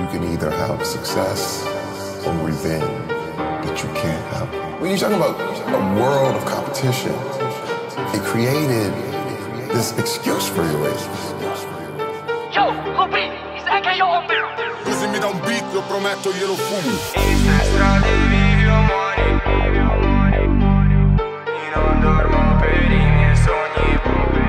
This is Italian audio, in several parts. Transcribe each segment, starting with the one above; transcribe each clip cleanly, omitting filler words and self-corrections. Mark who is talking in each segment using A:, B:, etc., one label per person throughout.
A: You can either have success or revenge, but you can't have. When you're talking about a world of competition, it created this excuse for erasure.
B: Yo, Lupi, mi sa che io ho un beat.
C: Così mi dà un beat, lo prometto, glielo fumo.
D: In ste strade vivi o muori, io non dormo per i miei sogni,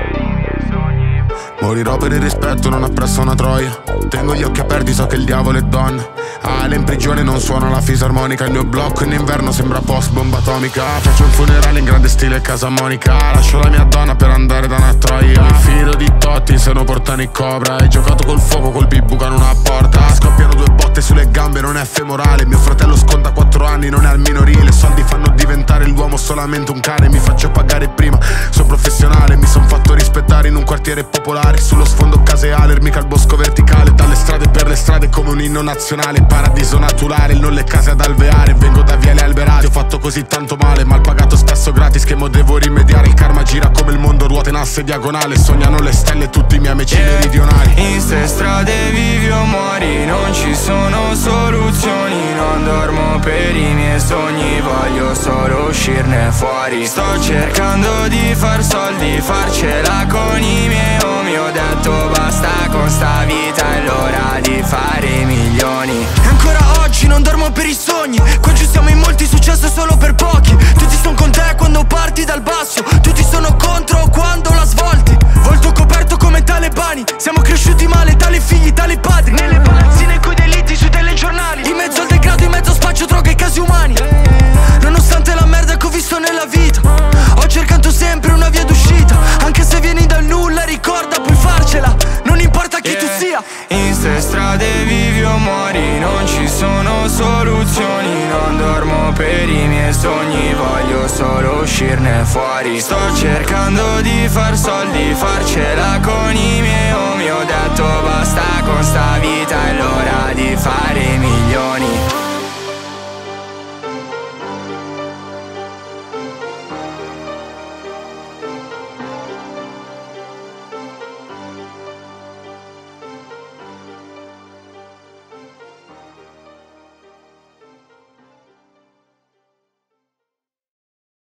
C: Morirò per il rispetto, non appresso una troia. Tengo gli occhi aperti, so che il diavolo è donna. Ale in prigione, non suona la fisarmonica. Il mio blocco in inverno sembra post bomba atomica. Faccio un funerale in grande stile Casa Monica. Lascio la mia donna per andare da una troia. Il filo di Totti se no portano i cobra. Hai giocato col fuoco, colpi bucano una porta. Scoppiano due botte sulle gambe, non è femorale. Mio fratello sconta 4 anni, non è al minorile. Soldi fanno diventare l'uomo solamente un cane. Mi faccio pagare prima, sono professionale. Mi son fatto rispettare in un quartiere popolare. Sullo sfondo caseale, mica il bosco verticale. Dalle strade per le strade come un inno nazionale. Paradiso naturale, non le case ad alveare. Vengo da Viale Alberati, ho fatto così tanto male. Mal pagato spesso gratis che mo devo rimediare. Il karma gira come il mondo ruota in asse diagonale. Sognano le stelle tutti i miei amici meridionali.
D: In ste strade vivi o muori, non ci sono soluzioni. Non dormo per i miei sogni, voglio solo uscirne fuori. Sto cercando di far soldi, farcela con i miei homies. Ho detto basta con sta vita, è l'ora di fare milioni.
E: E ancora oggi non dormo per i sogni. Qua giù siamo in molti, successo solo per pochi. Tutti son con te quando parti dal basso, tutti sono contro quando la svolti. Volto coperto come talebani, siamo cresciuti male, tali figli, tali padri. Nelle palazzine coi delitti sui telegiornali, in mezzo al degrado, in mezzo a spaccio, droga e casi umani. Nonostante la merda che ho visto nella vita, ho cercato sempre una via d'uscita. Anche se vieni dal nulla, ricorda, puoi farcela, non importa chi tu sia.
D: In ste strade vivi o muori, non ci sono soluzioni. Non dormo per i miei sogni, voglio solo uscirne fuori. Sto cercando di far soldi, farcela con i miei homies. Ho detto basta con sta vita, è l'ora di fare milioni.